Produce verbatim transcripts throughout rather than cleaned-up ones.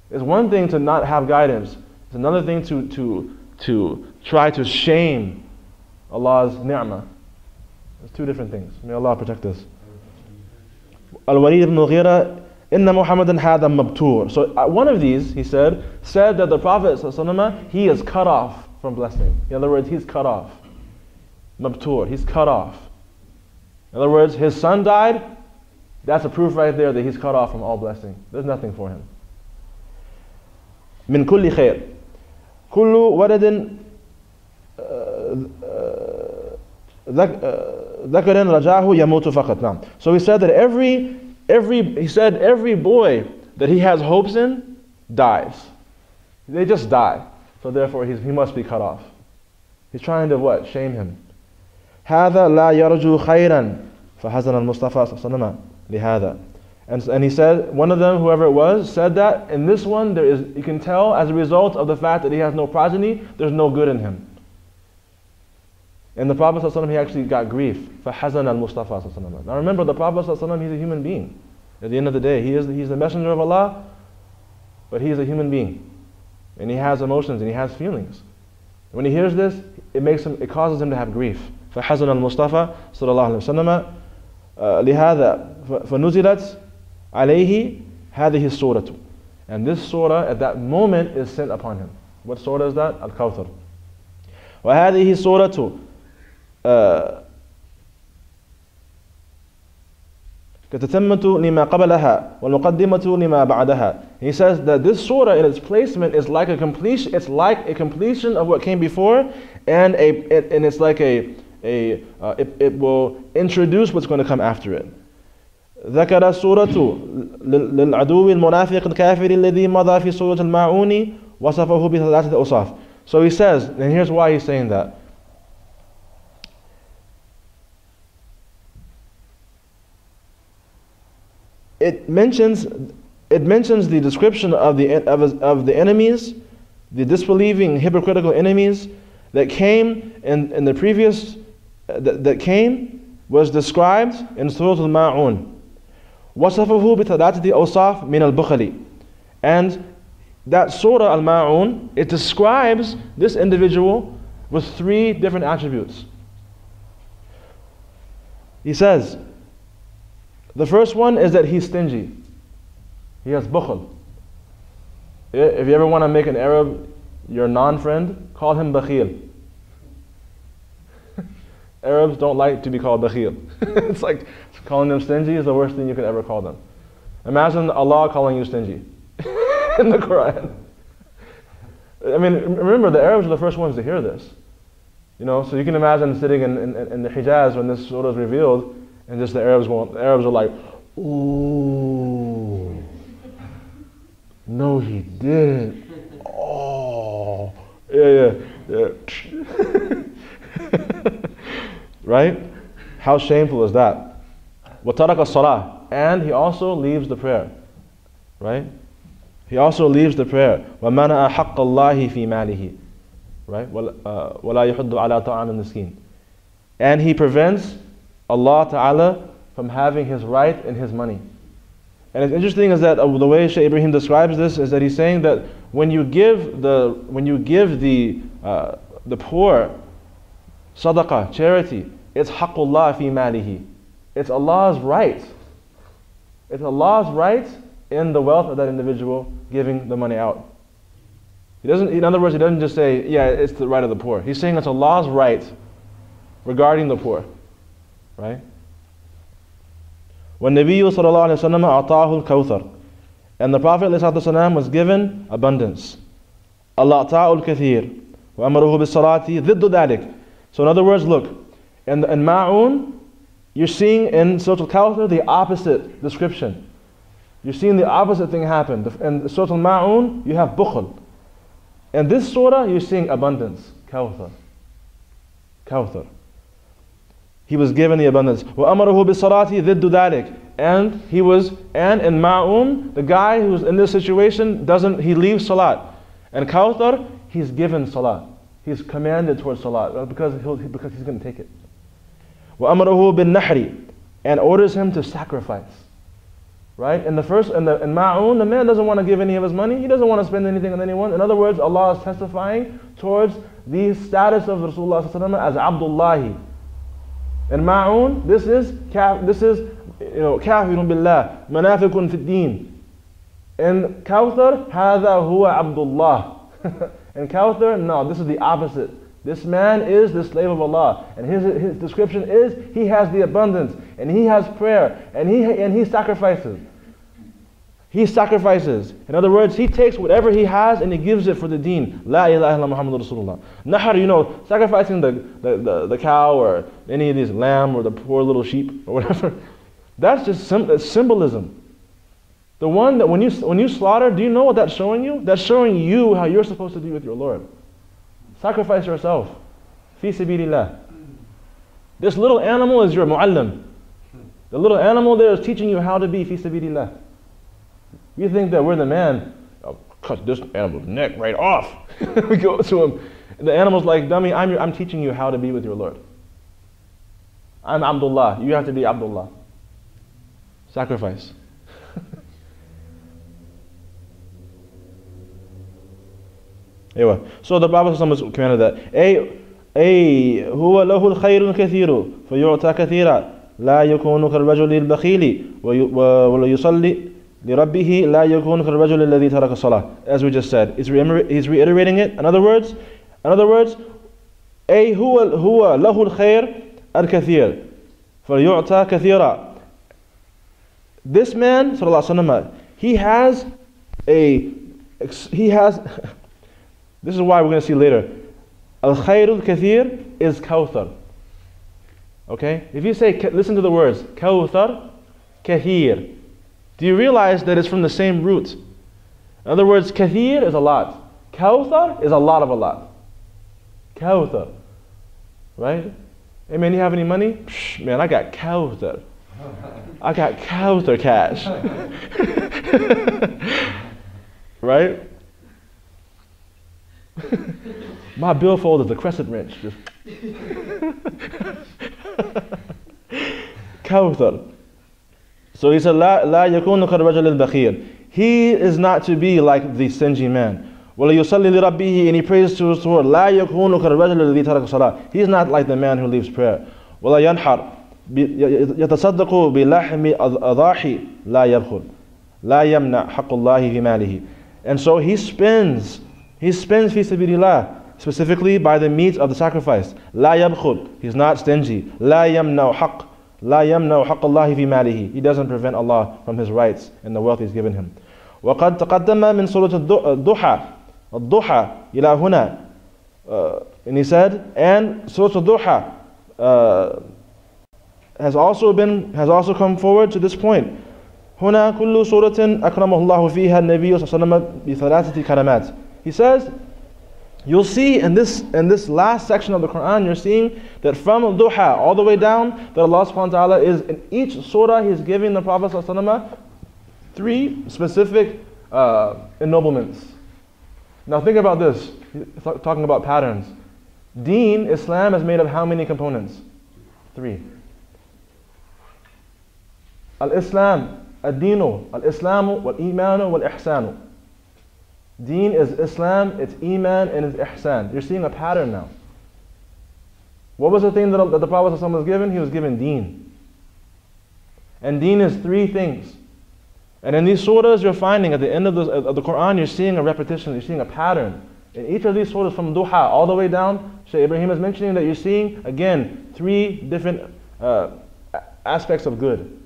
It's one thing to not have guidance. It's another thing to, to, to try to shame Allah's ni'mah. It's two different things. May Allah protect us. Al-Walid ibn Mughira, Inna Muhammadan hada mabtur. So uh, one of these, he said, said that the Prophet ﷺ, he is cut off from blessing. In other words, he's cut off. Mabtur, he's cut off. In other words, his son died. That's a proof right there that he's cut off from all blessing. There's nothing for him. من كل خير كل ولد ذكر رجاه يموت فقط. نعم. So he said that every every he said every boy that he has hopes in dies. They just die. So therefore he's, he must be cut off. He's trying to what? Shame him. هذا لا يرجو خيرا فحزن المصطفى صلى الله عليه وسلم لهذا. And, and he said, one of them, whoever it was, said that in this one, there is, you can tell as a result of the fact that he has no progeny, there's no good in him. And the Prophet ﷺ, he actually got grief. فَحَزَنَ الْمُصْطَفَى ﷺ. Now remember, the Prophet ﷺ, he's a human being. At the end of the day, he is he's the messenger of Allah, but he is a human being. And he has emotions and he has feelings. When he hears this, it makes him, it causes him to have grief. فَحَزَنَ الْمُصْطَفَى صلى الله عليه وسلم لهذا فنزلت عليه هذه السورة. And this surah at that moment is sent upon him. What surah is that? Al Kawthar. وهذه السورة كتتمة لما قبلها والمقدمة لما بعدها. He says that this surah in its placement is like a completion. It's like a completion of what came before, and a it, and it's like a a uh, it, it will introduce what's going to come after it. ذكر السورة للعدو المنافق الكافر الذي مضى في سورة الماعون وصفه بثلاثة أوصاف. So he says, and here's why he's saying that. It mentions it mentions the description of the of, of the enemies, the disbelieving hypocritical enemies that came in, in the previous that, that came was described in Surah Al-Ma'un. وَصَفَهُ بِثَلَاثَةِ أَوْصَافٍ مِنَ الْبُخْلِ. And that Surah Al-Ma'un, it describes this individual with three different attributes. He says, the first one is that he's stingy. He has bukhl. If you ever want to make an Arab your non-friend, call him bakhil. Arabs don't like to be called bakhil. It's like calling them stingy is the worst thing you could ever call them. Imagine Allah calling you stingy in the Quran. I mean, remember, the Arabs are the first ones to hear this. You know, so you can imagine sitting in, in, in the Hijaz when this surah is revealed, and just the Arabs won't, the Arabs are like, ooh, no he didn't. Oh, yeah, yeah, yeah. Right? How shameful is that? وَتَرَكَ الصَّلَاةِ. And he also leaves the prayer. Right? He also leaves the prayer. وَمَنَأَ حَقَّ اللَّهِ فِي مَالِهِ. Right? وَلَا يُحُدُّ عَلَىٰ طَعَامِ الْمِسْكِينِ. And he prevents Allah Ta'ala from having his right in his money. And it's interesting is that uh, the way Shaykh Ibrahim describes this is that he's saying that when you give the when you give the uh, the poor sadaqah, charity, it's haqqullah fi malihi. It's Allah's right. It's Allah's right in the wealth of that individual giving the money out. He doesn't, in other words, he doesn't just say, yeah, it's the right of the poor. He's saying it's Allah's right regarding the poor. Right? وَالنَّبِيُّ صَلَى اللَّهُ عَلَيْهِ وَسَلَّمَ أَعْطَاهُ الْكَوْثَرِ. And the Prophet ﷺ was given abundance. الْأَعْطَاءُ الْكَثِيرِ وَأَمَرُهُ بِالصَّلَاةِ ضِدُّ ذَلِكَ. So in other words, look, in, in Ma'un, you're seeing in Surah Al Kawthar the opposite description. You're seeing the opposite thing happen. In Surah Al Ma'un, you have bukhl. In this surah, you're seeing abundance. Kawthar. Kawthar. He was given the abundance. وَأَمَرُهُ بِالصَّلَاةِ ضِدُّ ذَلِكَ. And he was, and in Ma'un, the guy who's in this situation doesn't, he leaves salat. And Kawthar, he's given salat. He's commanded towards salat because he'll, because he's going to take it. وَأَمَرُهُ بِالنَّحْرِ. And orders him to sacrifice. Right? In the first, in the in Ma'un, the man doesn't want to give any of his money. He doesn't want to spend anything on anyone. In other words, Allah is testifying towards the status of Rasulullah sallallahu alaihi wasallam as Abdullahi. In Ma'un, this is this is you know kafirun billah, munafiqun fi din. In Kawthar, hadha huwa Abdullah. In Kawthar, no, this is the opposite. This man is the slave of Allah, and his his description is he has the abundance, and he has prayer, and he and he sacrifices. He sacrifices. In other words, he takes whatever he has and he gives it for the deen. La ilaha illallah Muhammadur Rasulullah. Nahar, you know, sacrificing the, the, the, the cow or any of these lamb or the poor little sheep or whatever. That's just sim- symbolism. The one that when you when you slaughter, do you know what that's showing you? That's showing you how you're supposed to be with your Lord. Sacrifice yourself. Fi sabilillah. This little animal is your mu'allim. The little animal there is teaching you how to be fi sabilillah. You think that we're the man, I'll cut this animal's neck right off. We go to him. The animal's like, dummy, I'm, your, I'm teaching you how to be with your Lord. I'm Abdullah. You have to be Abdullah. Sacrifice. Anyway, so the Prophet has commanded that. أي أي هو له الخير الكثير فيعطى كثيرا لا يكون كالرجل البخيل ولا يصلي لربه لا يكون كالرجل الذي ترك الصلاة. As we just said, he's, re- he's reiterating it. In other words, in other words, أي هو هو له الخير الكثير فيعطى كثيرا. This man, sallallahu alaihi wasallam, he has a he has. This is why we're going to see later. Al-Khairul Kathir is Kawthar. Okay? If you say, listen to the words, Kawthar, Kathir. Do you realize that it's from the same root? In other words, Kathir is a lot. Kawthar is a lot of a lot. Kawthar. Right? Hey man, you have any money? Psh, man, I got Kawthar. I got Kawthar cash. Right? My billfold is a crescent wrench. Just Kawthar. So he said, La la yakunu karrajul al-bakhir. He is not to be like the stingy man. وَلَا يُصَلِّي لِرَبِّهِ, and he prays to his Lord. لَا يَكُونُ كَالرَّجُلِ الَّذِي تَرَكَ الصَّلَاةَ. He is not like the man who leaves prayer. وَلَا يَنْحَرْ يَتَصَدَّقُ بِلَحْمِ أَضَاحِ لَا يَبْخُلْ لَا يَمْنَعْ حَقُّ اللَّهِ فِي مَالِهِ. And so he spends, he spends fi sabilillah, specifically by the meat of the sacrifice. لَا يَبْخُلْ, he's not stingy. لَا يَمْنَعْ حَقُّ لَا يَمْنَعْ حَقَّ اللَّهِ فِي مَالِهِ. He doesn't prevent Allah from his rights and the wealth he's given him. وَقَدْ تَقَدَّمَ مِنْ سُورَةِ الضُّحَى الضُّحَى إِلَى هُنَا. uh, And he said, and Surah Al-Duha uh, has also been, has also come forward to this point. هُنَا كُلُّ سُورَةٍ أَكْرَمَهُ اللَّهُ فِيهَا النَّبِيُّ صلى الله عليه وسلم بِثَلَاثَةِ كَلَمَاتٍ. He says, you'll see in this in this last section of the Quran, you're seeing that from Al-Duha all the way down, that Allah subhanahu wa ta'ala is, in each surah He's giving the Prophet sallallahu alaihi wasallam three specific uh, ennoblements. Now think about this, talking about patterns. Deen, Islam, is made of how many components? Three. Al-Islam, Ad-Dinu, Al-Islamu, Wal-Imanu, Wal-Ihsanu. Deen is Islam, it's Iman, and it's Ihsan. You're seeing a pattern now. What was the thing that, that the Prophet ﷺ was given? He was given Deen. And Deen is three things. And in these surahs, you're finding at the end of the, of the Quran, you're seeing a repetition, you're seeing a pattern. In each of these surahs, from Duha all the way down, Shaykh Ibrahim is mentioning that you're seeing, again, three different uh, aspects of good.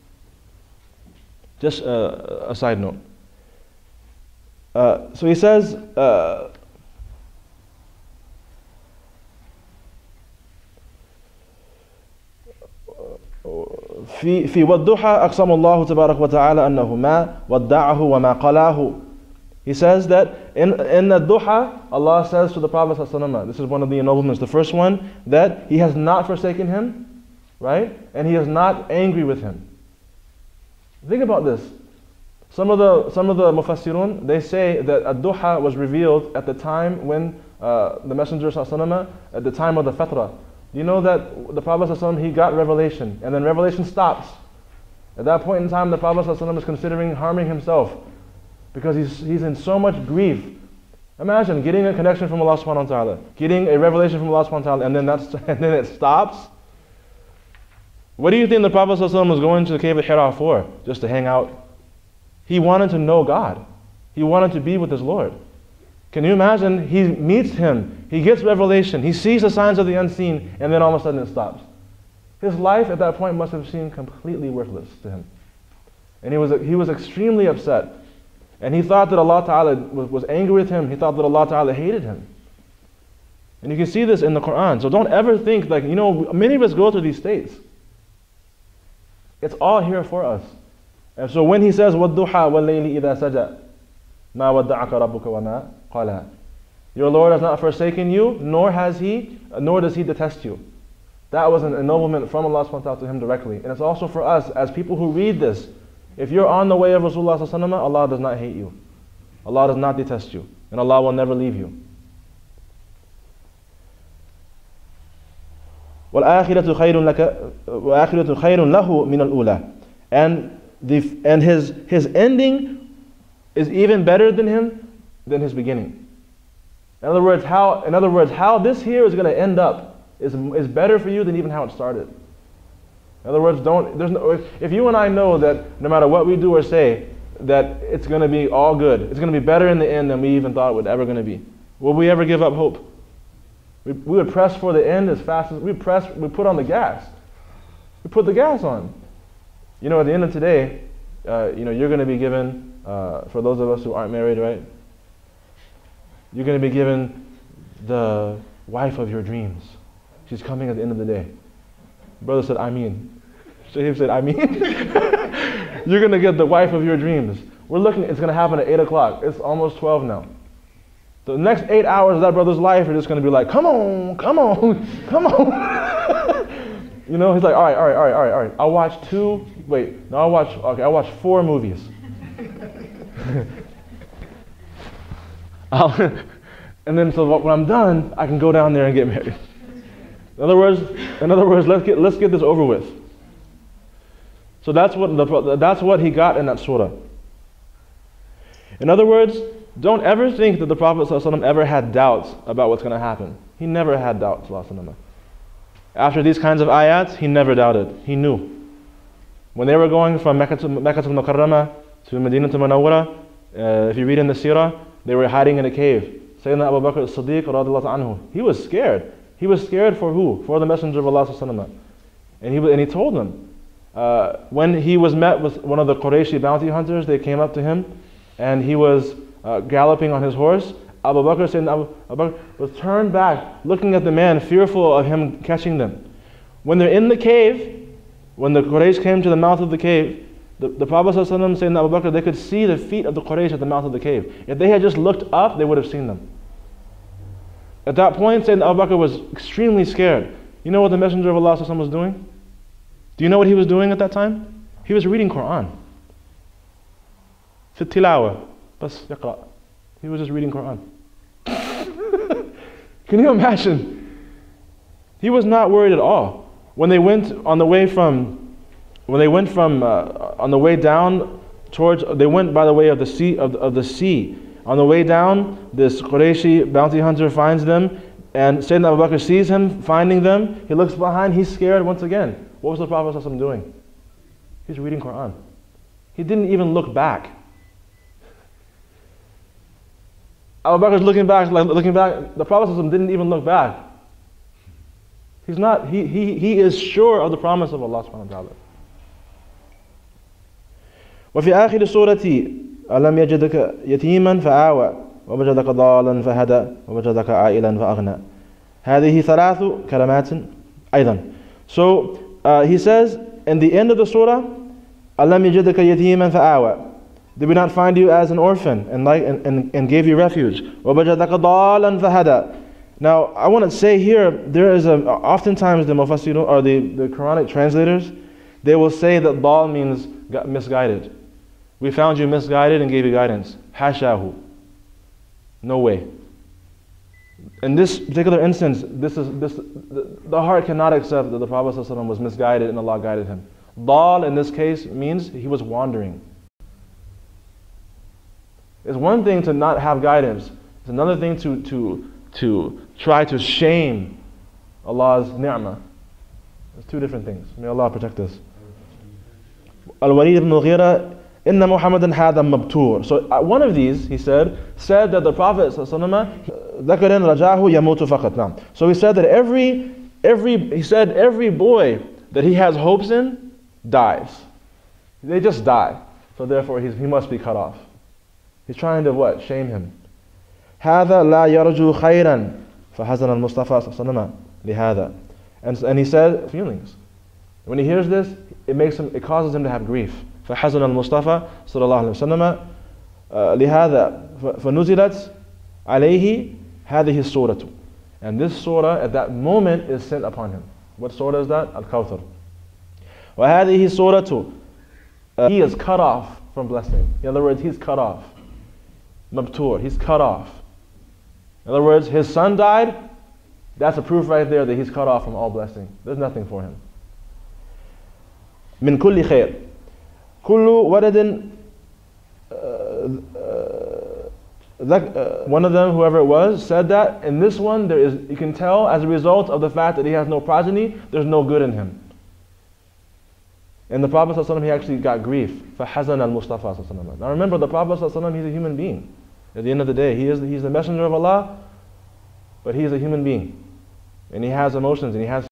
Just uh, a side note. Uh, so he says, uh, في في والضحى أقسم الله تبارك وتعالى أنه ما ودعه وما قلاه. He says that in in the duha, Allah says to the Prophet ﷺ, this is one of the ennoblements. The first one, that He has not forsaken him, right? And He is not angry with him. Think about this. Some of the some of the mufassirun, they say that ad-duha was revealed at the time when uh, the Messenger ﷺ, at the time of the fatra. You know that the Prophet ﷺ, he got revelation, and then revelation stops. At that point in time, the Prophet ﷺ is considering harming himself because he's, he's in so much grief. Imagine getting a connection from Allah subhanahu wa ta'ala, getting a revelation from Allah subhanahu wa ta'ala, and then, that's, and then it stops. What do you think the Prophet ﷺ was going to the cave of Hira for? Just to hang out? He wanted to know God. He wanted to be with his Lord. Can you imagine? He meets him, he gets revelation, he sees the signs of the unseen, and then all of a sudden it stops. His life at that point must have seemed completely worthless to him. And he was, he was extremely upset. And he thought that Allah Ta'ala was, was angry with him. He thought that Allah Ta'ala hated him. And you can see this in the Quran. So don't ever think, like, you know, many of us go through these states. It's all here for us. And so when he says, وَالضُّحَى وَاللَّيْلِ إِذَا سَجَى مَا وَدَّعَكَ رَبُّكَ وَمَا قَالَى, your Lord has not forsaken you, nor has He, nor does He detest you. That was an ennoblement from Allah subhanahu wa ta'ala to him directly. And it's also for us, as people who read this, if you're on the way of Rasulullah sallallahu alaihi wasallam, Allah does not hate you. Allah does not detest you. And Allah will never leave you. وَالْآخِرَةُ خَيْرٌ لَكَ وَآخِرَةُ خَيْرٌ لَهُ مِنَ الْأُولَى. And, the, and his, his ending is even better than him than his beginning. In other words, how, in other words, how this here is going to end up is, is better for you than even how it started. In other words, don't, there's no, if you and I know that no matter what we do or say, that it's going to be all good, it's going to be better in the end than we even thought it would ever going to be, will we ever give up hope? We, we would press for the end as fast as we press, we put on the gas. We put the gas on. You know, at the end of today, uh, you know, you're going to be given, uh, for those of us who aren't married, right? You're going to be given the wife of your dreams. She's coming at the end of the day. Brother said, I mean. Shahib said, I mean. You're going to get the wife of your dreams. We're looking, it's going to happen at eight o'clock. It's almost twelve now. The next eight hours of that brother's life are just going to be like, come on, come on, come on. You know, he's like, all right, all right, all right, all right, all right. I'll watch two, wait, no, I'll watch, okay, I'll watch four movies. I'll, and then so when I'm done, I can go down there and get married. In other words, in other words, let's get let's get this over with. So that's what the, that's what he got in that surah. In other words, don't ever think that the Prophet ﷺ ever had doubts about what's going to happen. He never had doubts. After these kinds of ayats, he never doubted. He knew. When they were going from Mecca to Mecca to Mukarramah to Medina to Munawwara, uh, if you read in the Seerah, they were hiding in a cave. Sayyidina Abu Bakr as-Siddiq radiyallahu anhu, he was scared. He was scared for who? For the Messenger of Allah sallallahu alaihi wasallam. And he and he told them uh, when he was met with one of the Qurayshi bounty hunters, they came up to him, and he was uh, galloping on his horse. Abu Bakr, Sayyidina Abu, Abu Bakr was turned back, looking at the man, fearful of him catching them. When they're in the cave, when the Quraysh came to the mouth of the cave, the, the Prophet sallallahu alaihi wasallam, Sayyidina Abu Bakr, they could see the feet of the Quraysh at the mouth of the cave. If they had just looked up, they would have seen them. At that point, Sayyidina Abu Bakr was extremely scared. You know what the Messenger of Allah was doing? Do you know what he was doing at that time? He was reading Quran. Fit tilawa. Bas yaqra. He was just reading Quran. Can you imagine? He was not worried at all. When they went on the way from, when they went from, uh, on the way down towards, they went by the way of the sea, of the, of the sea. On the way down, this Qurayshi bounty hunter finds them, and Sayyidina Abu Bakr sees him finding them. He looks behind, he's scared once again. What was the Prophet ﷺ doing? He's reading Quran. He didn't even look back. Abu Bakr's looking back, like looking back. The Prophet ﷺ didn't even look back. He's not. He he he is sure of the promise of Allah subhanahu wa ta'ala. وفي آخر السورة ألم يجدك يتيما فآوى ووجدك ضالا فهدى ووجدك عائلا فأغنى هذه ثلاث كلمات أيضا. So uh, he says in the end of the surah, ألم يجدك يتيما فآوى, did we not find you as an orphan and like and, and, and gave you refuge? ووجدك ضالا فهدى. Now I want to say here, there is a oftentimes the mufassirun or the, the Quranic translators, they will say that dal means misguided. We found you misguided and gave you guidance. Hashahu. No way. In this particular instance, this is this the, the heart cannot accept that the Prophet ﷺ was misguided and Allah guided him. Dal in this case means he was wandering. It's one thing to not have guidance. It's another thing to, to, to try to shame Allah's ni'mah. It's two different things. May Allah protect us. Al-Walid ibn al-Ghira, Inna Muhammadan hada mabtur. So uh, one of these, he said, said that the Prophet ﷺ, ذَكَرٍ رَجَاهُ يَمُوتُ فَقَطْ. Now, so he said that every, every, he said every boy that he has hopes in dies. They just die. So therefore he's, he must be cut off. He's trying to what? Shame him. هذا لا يرجو خيرا فحزن المصطفى صلى الله عليه وسلم لهذا. And and he said feelings. When he hears this, it makes him, it causes him to have grief. فحزن المصطفى صلى الله عليه وسلم لهذا فنزلت عليه هذه السورة. And this surah at that moment is sent upon him. What surah is that? Al Kawthar. وهذه السورة, he is cut off from blessing. In other words, he's cut off. Mabtur, he's cut off. In other words, his son died. That's a proof right there that he's cut off from all blessing. There's nothing for him. من كل خير. كل ولد. One of them, whoever it was, said that in this one there is, you can tell as a result of the fact that he has no progeny, there's no good in him. And the Prophet ﷺ, he actually got grief. فَحَزَنَ الْمُصْطَفَى. Now remember, the Prophet ﷺ, he's a human being. At the end of the day, he is he's the messenger of Allah, but he is a human being. And he has emotions and he has